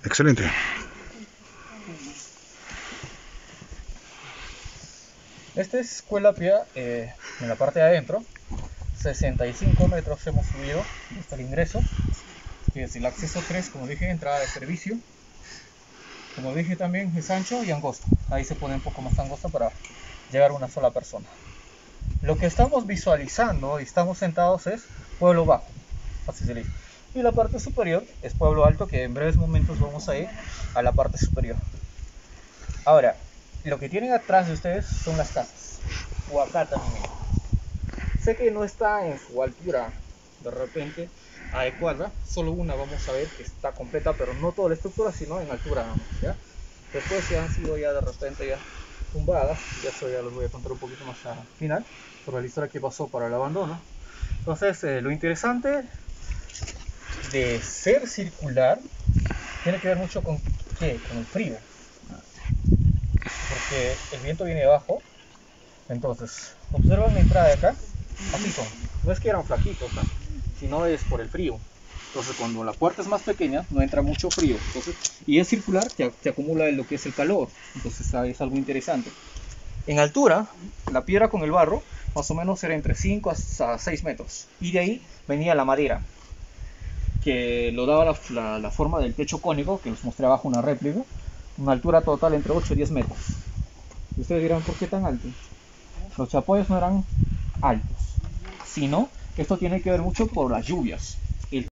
Excelente. Esta es Escuela Pía, en la parte de adentro. 65 metros hemos subido hasta el ingreso. Fíjense, el acceso 3, como dije, entrada de servicio. Como dije también es ancho y angosto. Ahí se pone un poco más angosto para llegar a una sola persona. Lo que estamos visualizando y estamos sentados es Pueblo Bajo, así se le dice. Y la parte superior es Pueblo Alto, que en breves momentos vamos a ir a la parte superior. Ahora, lo que tienen atrás de ustedes son las casas, o acá también. Sé que no está en su altura de repente adecuada, solo una vamos a ver que está completa, pero no toda la estructura, sino en altura nada más, ¿ya? Después ya han sido ya de repente ya tumbadas, ya eso ya les voy a contar un poquito más al final, sobre la historia que pasó para el abandono. Entonces, lo interesante de ser circular tiene que ver mucho con ¿qué? Con el frío, porque el viento viene de abajo. Entonces, observan la entrada de acá, así son, no es que eran flaquitos, ¿no? Sino es por el frío. Entonces, cuando la puerta es más pequeña, no entra mucho frío. Entonces, y es circular, te acumula lo que es el calor. Entonces, es algo interesante. En altura, la piedra con el barro, más o menos era entre 5 a 6 metros. Y de ahí venía la madera, que lo daba la forma del techo cónico, que les mostré abajo una réplica. Una altura total entre 8 y 10 metros. Y ustedes dirán, ¿por qué tan alto? Los chapoyos no eran altos, sino que esto tiene que ver mucho por las lluvias.